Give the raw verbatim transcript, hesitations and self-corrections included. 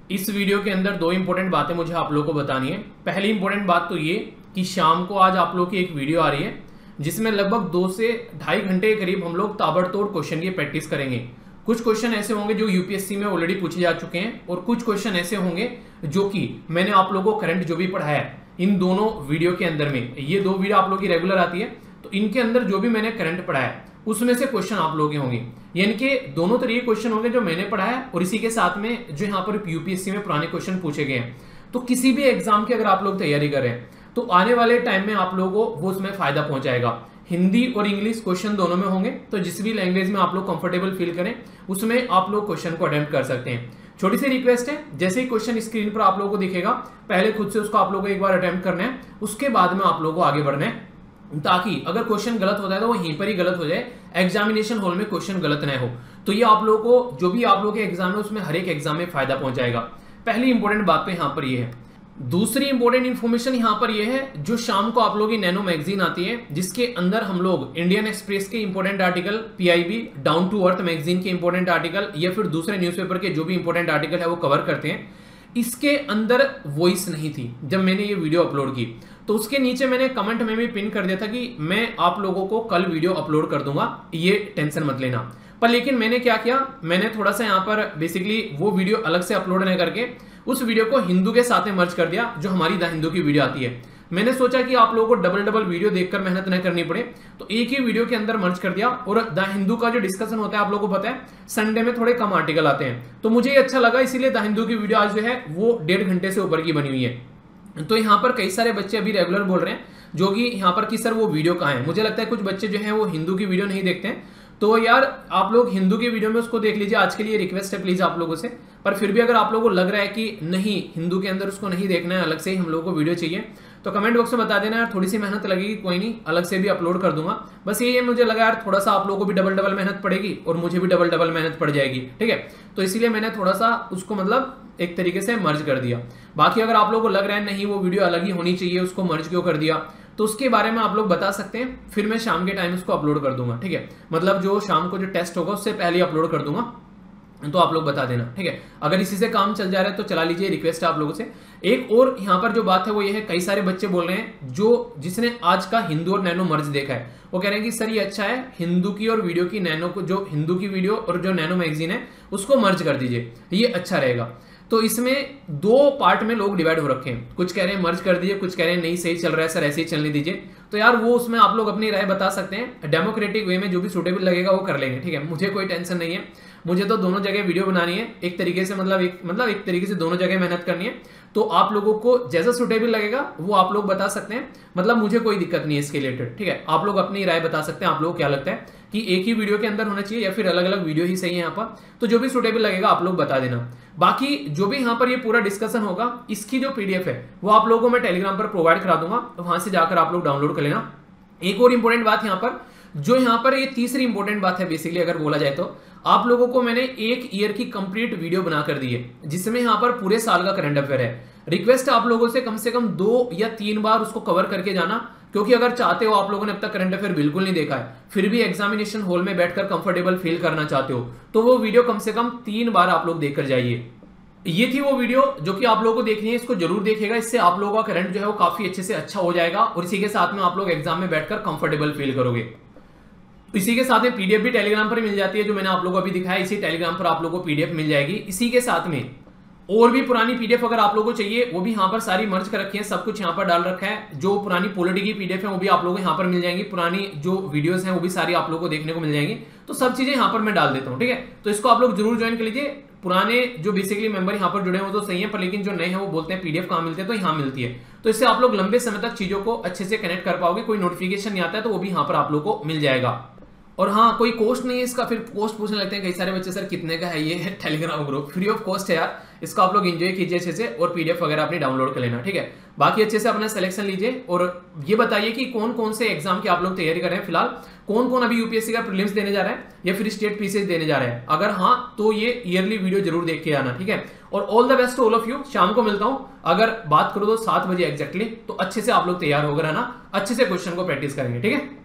इस वीडियो के अंदर दो इंपॉर्टेंट बातें मुझे आप लोगों को बतानी है। पहली इंपॉर्टेंट बात तो ये कि शाम को आज आप लोगों की एक वीडियो आ रही है जिसमें लगभग दो से ढाई घंटे के करीब हम लोग ताबड़तोड़ क्वेश्चन की प्रैक्टिस करेंगे। कुछ क्वेश्चन ऐसे होंगे जो यूपीएससी में ऑलरेडी पूछे जा चुके हैं और कुछ क्वेश्चन ऐसे होंगे जो कि मैंने आप लोगों को करंट जो भी पढ़ाया है इन दोनों वीडियो के अंदर में, ये दो वीडियो आप लोगों की रेगुलर आती है, तो इनके अंदर जो भी मैंने करंट पढ़ाया है उसमें से क्वेश्चन आप लोगों के होंगे। यानी कि दोनों तरीके क्वेश्चन होंगे जो मैंने पढ़ाया है और इसी के साथ में जो यहाँ पर यूपीएससी में पुराने क्वेश्चन पूछे गए हैं। तो किसी भी एग्जाम की अगर आप लोग तैयारी कर रहे हैं तो आने वाले टाइम में आप लोगों को वो उसमें फायदा पहुंचाएगा। हिंदी और इंग्लिश क्वेश्चन दोनों में होंगे, तो जिस भी लैंग्वेज में आप लोग कंफर्टेबल फील करें उसमें आप लोग क्वेश्चन को अटेम्प्ट कर सकते हैं। छोटी सी रिक्वेस्ट है, जैसे ही क्वेश्चन स्क्रीन पर आप लोगों को दिखेगा पहले खुद से उसको आप लोगों को एक बार अटेम्प्ट करना है, उसके बाद में आप लोगों को आगे बढ़ना है, ताकि अगर क्वेश्चन गलत होता है तो वो यहीं पर ही गलत हो जाए, एग्जामिनेशन हॉल में क्वेश्चन गलत न हो। तो ये आप लोगों को जो भी आप लोगों के एग्जाम है उसमें हर एक एग्जाम में फायदा पहुंचाएगा। पहली इंपॉर्टेंट बात तो यहाँ पर ये है। दूसरी इंपॉर्टेंट इन्फॉर्मेशन यहाँ पर यह है, जो शाम को आप लोगों की नैनो मैगजीन आती है जिसके अंदर हम लोग इंडियन एक्सप्रेस के important article, PIB, down to earth magazine के इंपॉर्टेंट आर्टिकल या फिर दूसरे न्यूज़पेपर के जो भी इंपॉर्टेंट आर्टिकल है वो कवर करते हैं। इसके अंदर वॉइस नहीं थी जब मैंने ये वीडियो अपलोड की, तो उसके नीचे मैंने कमेंट में भी पिन कर दिया था कि मैं आप लोगों को कल वीडियो अपलोड कर दूंगा, ये टेंशन मत लेना। पर लेकिन मैंने क्या किया, मैंने थोड़ा सा यहाँ पर बेसिकली वो वीडियो अलग से अपलोड नहीं करके उस वीडियो को हिंदू के साथ में मर्ज कर दिया जो हमारी द हिंदू की वीडियो आती है। मैंने सोचा कि आप लोगों को डबल डबल वीडियो देखकर मेहनत न करनी पड़े, तो एक ही वीडियो के अंदर मर्ज कर दिया। और द हिंदू का जो डिस्कशन होता है आप लोगों को पता है संडे में थोड़े कम आर्टिकल आते हैं, तो मुझे ये अच्छा लगा, इसीलिए द हिंदू की वीडियो आज जो है वो डेढ़ घंटे से ऊपर की बनी हुई है। तो यहाँ पर कई सारे बच्चे अभी रेगुलर बोल रहे हैं जो कि यहाँ पर कि सर वो वीडियो कहाँ है। मुझे लगता है कुछ बच्चे जो हैं वो हिंदू की वीडियो नहीं देखते हैं, तो यार आप लोग हिंदू की वीडियो में उसको देख लीजिए। आज के लिए रिक्वेस्ट है प्लीज आप लोगों से। पर फिर भी अगर आप लोगों को लग रहा है कि नहीं हिंदू के अंदर उसको नहीं देखना है, अलग से ही हम लोगों को वीडियो चाहिए, तो कमेंट बॉक्स में बता देना यार, थोड़ी सी मेहनत लगेगी, कोई नहीं, अलग से भी अपलोड कर दूंगा। बस ये मुझे लगा यार थोड़ा सा आप लोगों को भी डबल डबल मेहनत पड़ेगी और मुझे भी डबल डबल मेहनत पड़ जाएगी, ठीक है। तो इसीलिए मैंने थोड़ा सा उसको मतलब एक तरीके से मर्ज कर दिया। बाकी अगर आप लोगों को लग रहा है नहीं वो वीडियो अलग ही होनी चाहिए, उसको मर्ज क्यों कर दिया, तो उसके बारे में आप लोग बता सकते हैं, फिर मैं शाम के टाइम उसको अपलोड कर दूंगा, ठीक है। मतलब जो शाम को जो टेस्ट होगा उससे पहले अपलोड कर दूंगा, तो आप लोग बता देना, ठीक है। अगर इसी से काम चल जा रहा है तो चला लीजिए, रिक्वेस्ट है आप लोगों से। एक और यहाँ पर जो बात है वो ये है, कई सारे बच्चे बोल रहे हैं जो जिसने आज का हिंदू और नैनो मर्ज देखा है वो कह रहे हैं कि सर ये अच्छा है, हिंदू की और वीडियो की नैनो को, जो हिंदू की वीडियो और जो नैनो मैगजीन है उसको मर्ज कर दीजिए, ये अच्छा रहेगा। तो इसमें दो पार्ट में लोग डिवाइड हो रखे हैं, कुछ कह रहे हैं मर्ज कर दीजिए, कुछ कह रहे हैं नहीं सही चल रहा है सर ऐसे ही चलने दीजिए। तो यार वो उसमें आप लोग अपनी राय बता सकते हैं, डेमोक्रेटिक वे में जो भी सूटेबल लगेगा वो कर लेंगे, ठीक है। मुझे कोई टेंशन नहीं है, मुझे तो दोनों जगह वीडियो बनानी है एक तरीके से, मतलब एक मतलब एक तरीके से दोनों जगह मेहनत करनी है। तो आप लोगों को जैसा सूटेबल लगेगा वो आप लोग बता सकते हैं, मतलब मुझे कोई दिक्कत नहीं है इसके रिलेटेड, ठीक है। आप लोग अपनी राय बता सकते हैं, आप लोगों को क्या लगता है कि एक ही वीडियो के अंदर होना चाहिए या फिर अलग अलग वीडियो ही सही है यहाँ पर, तो जो भी सूटेबल लगेगा आप लोग बता देना। बाकी जो भी यहाँ पर ये पूरा डिस्कशन होगा इसकी जो पीडीएफ है वो आप लोगों को मैं टेलीग्राम पर प्रोवाइड करा दूंगा, तो वहां से जाकर आप लोग डाउनलोड कर लेना। एक और इंपॉर्टेंट बात यहाँ पर, जो यहाँ पर ये तीसरी इंपॉर्टेंट बात है बेसिकली अगर बोला जाए तो, आप लोगों को मैंने एक ईयर की कंप्लीट वीडियो बना कर दी है जिसमें यहाँ पर पूरे साल का करंट अफेयर है। रिक्वेस्ट है आप लोगों से कम से कम दो या तीन बार उसको कवर करके जाना, क्योंकि अगर चाहते हो आप लोगों ने अब तक करंट अफेयर बिल्कुल नहीं देखा है फिर भी एग्जामिनेशन हॉल में बैठकर कंफर्टेबल फील करना चाहते हो, तो वो वीडियो कम से कम तीन बार आप लोग देखकर जाइए। ये थी वो वीडियो जो कि आप लोगों को देखनी है, इसको जरूर देखिएगा, इससे आप लोगों का करंट जो है वो काफी अच्छे से अच्छा हो जाएगा और इसी के साथ में आप लोग एग्जाम में बैठकर कंफर्टेबल फील करोगे। इसी के साथ में पीडीएफ भी टेलीग्राम पर मिल जाती है, जो मैंने आप लोगों को अभी दिखाया इसी टेलीग्राम पर आप लोगों को पीडीएफ मिल जाएगी। इसी के साथ में और भी पुरानी पीडीएफ अगर आप लोगों को चाहिए वो भी यहाँ पर सारी मर्ज कर रखी है, सब कुछ यहाँ पर डाल रखा है। जो पुरानी पॉलिटी की पीडीएफ है वो भी आप लोगों को यहाँ पर मिल जाएंगी, पुरानी जो वीडियोस हैं वो भी सारी आप लोगों को देखने को मिल जाएंगी। तो सब चीजें यहाँ पर मैं डाल देता हूँ, ठीक है। तो इसको आप लोग जरूर ज्वाइन कर लीजिए। पुराने जो बेसिकली मेंबर यहाँ पर जुड़े हैं वो तो सही है, पर लेकिन जो नए हैं वो बोलते हैं पीडीएफ कहाँ मिलते हैं, तो यहाँ मिलती है। तो इससे आप लोग लंबे समय तक चीजों को अच्छे से कनेक्ट कर पाओगे, कोई नोटिफिकेशन नहीं आता है तो वो भी यहाँ पर आप लोग को मिल जाएगा। और हाँ, कोई कॉस्ट नहीं है इसका, फिर कॉस्ट पूछने लगते हैं कई सारे बच्चे, सर कितने का है ये Telegram group, free of cost है यार, इसको आप लोग एंजॉय कीजिए अच्छे से और पीडीएफ वगैरह अपनी डाउनलोड कर लेना, ठीक है। बाकी अच्छे से अपना सिलेक्शन लीजिए और ये बताइए कि कौन कौन से एग्जाम की आप लोग तैयारी कर रहे हैं फिलहाल, कौन कौन अभी यूपीएससी का प्रीलिम्स देने जा रहा है या फिर स्टेट पीसीएस देने जा रहे हैं। अगर हाँ तो ये ईयरली वीडियो जरूर देख के आना, ठीक है। और all the best to all of you. शाम को मिलता हूं, अगर बात करो तो सात बजे एग्जैक्टली, तो अच्छे से आप लोग तैयार होकर आना, अच्छे से क्वेश्चन को प्रैक्टिस करेंगे, ठीक है।